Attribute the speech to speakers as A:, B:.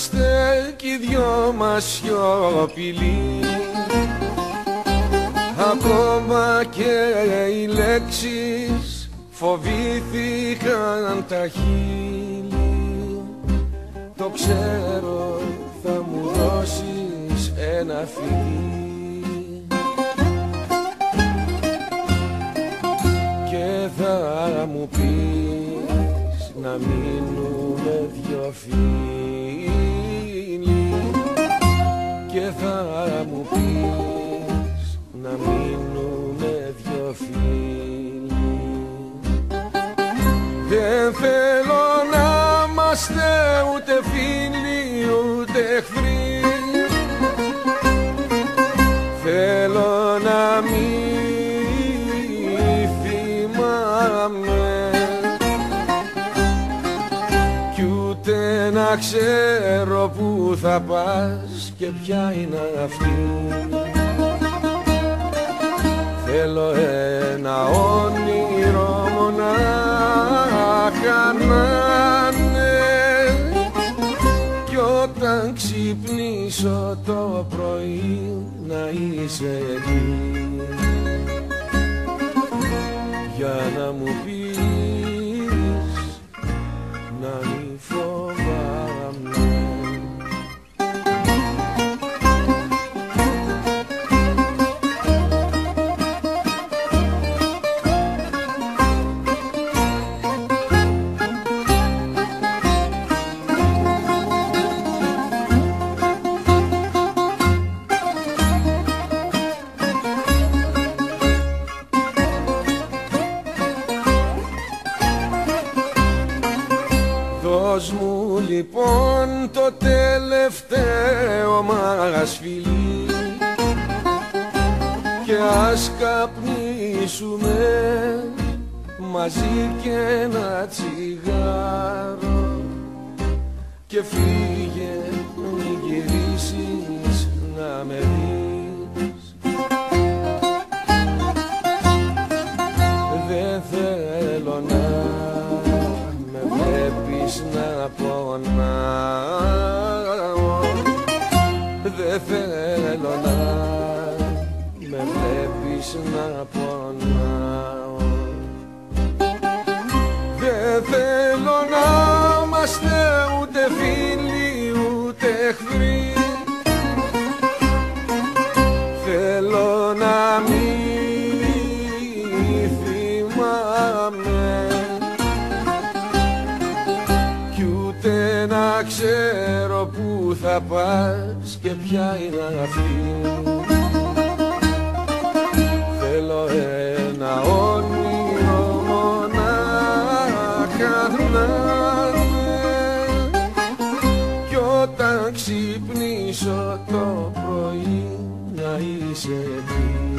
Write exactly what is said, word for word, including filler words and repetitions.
A: είμαστε κι οι δυο μας σιωπηλοί, ακόμα και οι λέξεις φοβήθηκαν τα χείλη. Το ξέρω, θα μου δώσεις ένα φιλί και θα μου πεις να μείνουμε δυο φίλοι και θα μου πεις να μείνουμε δυο φίλοι. Δεν θέλω να είμαστε ούτε φίλοι ούτε εχθροί, θέλω να μην θυμάμαι κι ούτε να ξέρω που θα πας και ποια είναι αυτή. Θέλω ένα όνειρο μονάχα να είναι κι όταν ξυπνήσω το πρωί να είσαι εκεί για να μου πεις να μη φοβάμαι. Δώσ' μου λοιπόν το τελευταίο μας φιλί και ας καπνίσουμε μαζί και ένα τσιγάρο και φύγε μην γυρίσεις να με δεις. Δεν θέλω να να πονάω, δεν θέλω να με βλέπεις να πονάω. Δεν θέλω να είμαστε ούτε φίλοι ούτε εχθροί, θέλω να μην θυμάμαι να ξέρω που θα πας και ποια είναι αυτή. Θέλω ένα όνειρο μονάχα να είναι κι όταν ξυπνήσω το πρωί να είσαι εκεί.